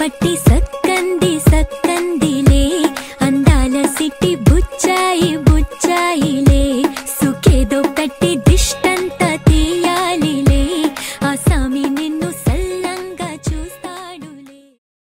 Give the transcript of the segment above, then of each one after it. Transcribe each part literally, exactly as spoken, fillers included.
పట్టి సక్కంది సక్కందిలే అందాల సిట్టి బుచ్చాయి బుచ్చాయిలే సుఖేదో కట్టి దిష్టంతా తీయాలిలే ఆ సామి నిన్ను సల్లంగా చూస్తాడులే.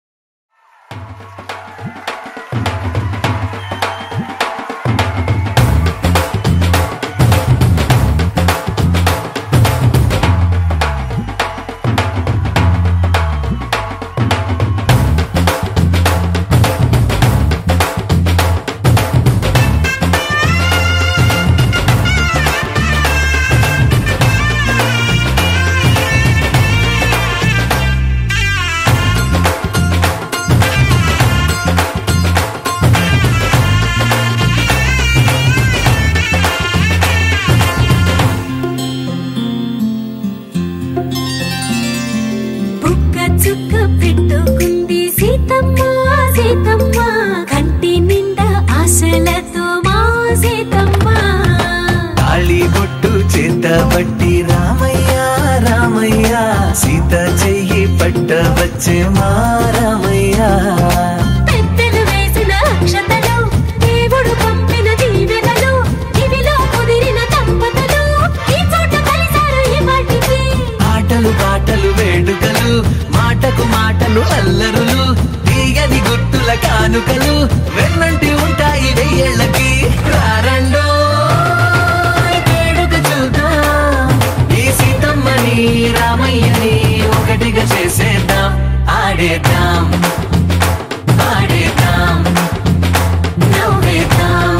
చుక్క పెట్టుకుంది సీతమ్మ సీతమ్మ కంటి నిండా ఆశలతో మా సీతమ్మ తాళి బొట్టు చేత పట్టి రామయ్య రామయ్య సీత చెయ్యి పట్ట వచ్చే మా రామయ్య. పెద్దలు వేసిన అక్షతలు దేవుడు పంపిన దీవెనలు ఇవిలో కుదిరిన దంపతులు ఈ చోట కలిసారు ఈ వాటికి. ఆటలు పాటలు వేడుకలు మాటకు మాటలు అల్లరులు తీయని గుర్తుల కానుకలు వెన్నంటి ఉంటాయి వెయ్యేళ్ళకి. రారండో వేడుక చూద్దాం ఈ సీతమ్మని రామయ్యని ఒకటిగా చేసేద్దాం ఆడేద్దాం ఆడేద్దాం నవ్వేద్దాం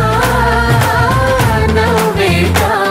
నవ్వేద్దాం.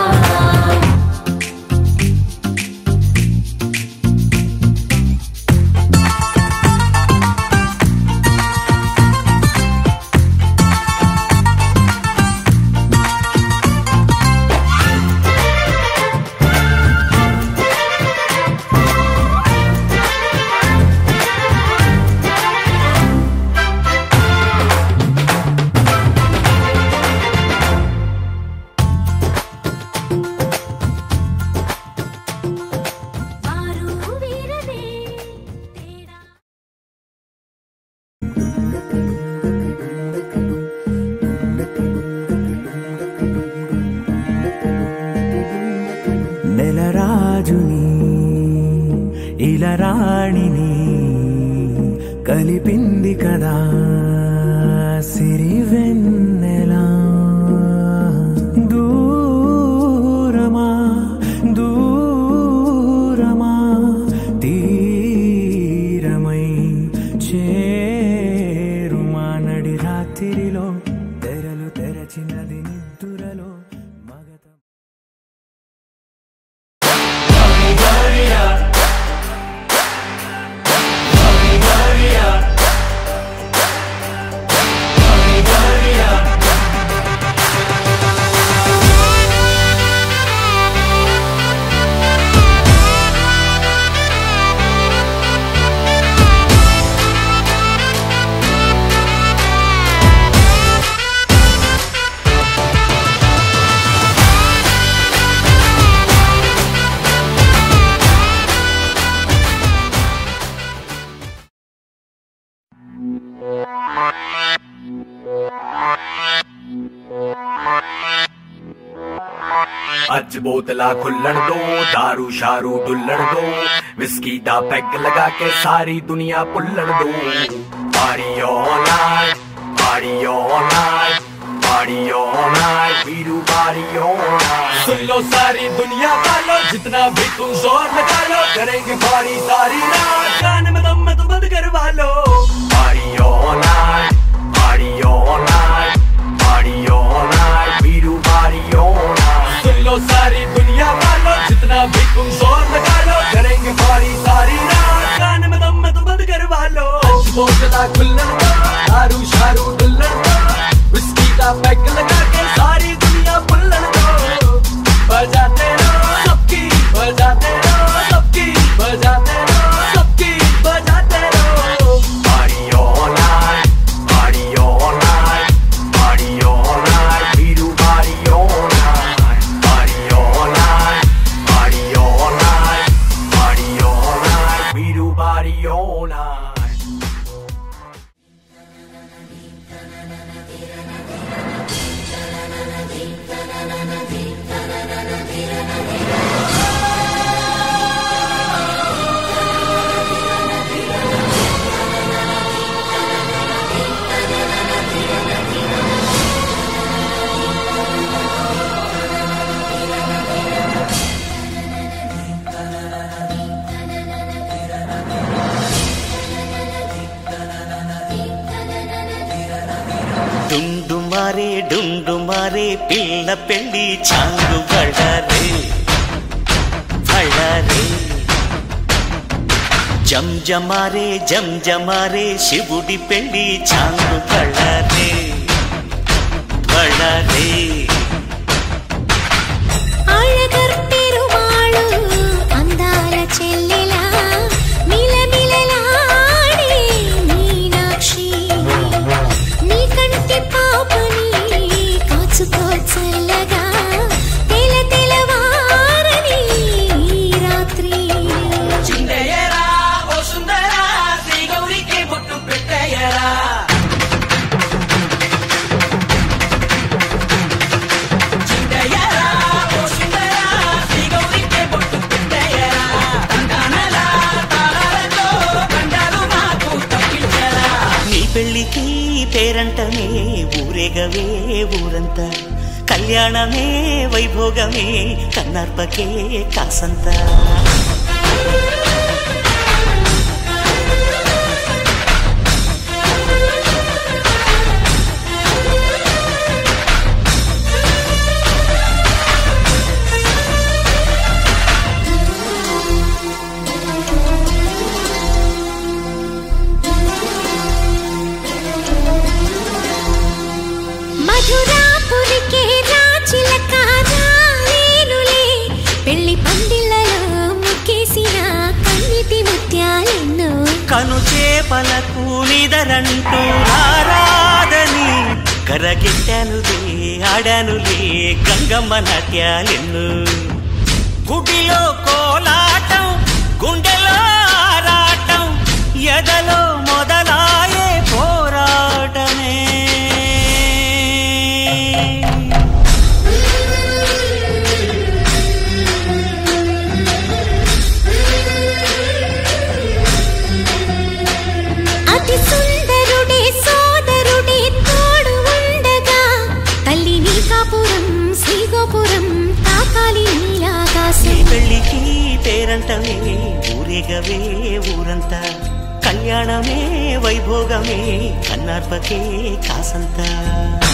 నెలరాజుని ఇలా రాణిని కలిపింది కదా సిరివెన్నెలా. దూరమా దూరమా తీరమై చేరుమా నడి రాత్రిలో తెరలు తెరచినది నిద్దురలో మగత. अज बोतला खुल्लण दो दारू शारू डुल्लण दो विस्की दा पैग लगा के सारी दुनिया पुल्लण दो. Party all night party all night party all night Veeru party all night. सुन लो सारी दुनिया वालों जितना भी तुम जोर लगा लो करेंगे पार्टी सारी रात. गाने में दम में तो बंद करवा लो. Party all night party all night party all night Veeru party all night. सुन लो सारी दुनिया वालों जितना भी तुम जोर लगा लो करेंगे पार्टी सारी रात. गाने में दम में तो बंद करवा लो. बोतला खुल्लण दो दारू शारू डुल्लण दो विस्की का पैग लगा के सारी दुनिया पुल्लण दो. बजाते रहो सबकी बजाते रहो सबकी बजाते रहो सबकी बजाते रहो. Party all night party all night party all night Veeru party all night. Party all night party all night party all night Veeru party all night. మారే డుండు మారే పిల్ల పెళ్ళి చాంగు బళ్ళారే బళ్ళారే జం జమారే జం జమారే శివుడి పెళ్ళి చాంగు బళ్ళారే బళ్ళారే అళగర్ పెరుమాళు అందాల చెల్లెలా మిలమిలలాడే మీనాక్షి నీ కంటి పాపని కాచుకో చల్లగా తెల తెలవారని రాత్రి చిందయ్యరా ఓ సుందరా శ్రీ గౌరికి బొట్టు పెట్టయ్యరా పెళ్ళికి పేరంటమే ఊరేగవే ఊరంతా కళ్యాణమే వైభోగమే కన్నార్పకే కాసంతా మధురాపురికే రాచిలక రాలేనులే పెళ్లి పందిళ్ళలో ముక్కేసిన కన్నిటి ముత్యాలెన్నో కను చేపలకు నిదరంటూ రారాదని కరగెట్టానులే ఆడానులే గంగమ్మ నాట్యాలెన్ను గుడిలో కోలాటం గుండెలో ఆరాటం ఎదలో మొదలాయే పోరాటమే అతి సుందరుడే సోదరుడే తోడు ఉండగా తల్లి నీ కాపురం శ్రీగోపురం తాకాలి నీలాకాశం పెళ్ళికి పేరంటమే ఊరేగవే ఊరంతా కళ్యాణమే వైభోగమే కన్నార్పకే కాసంతా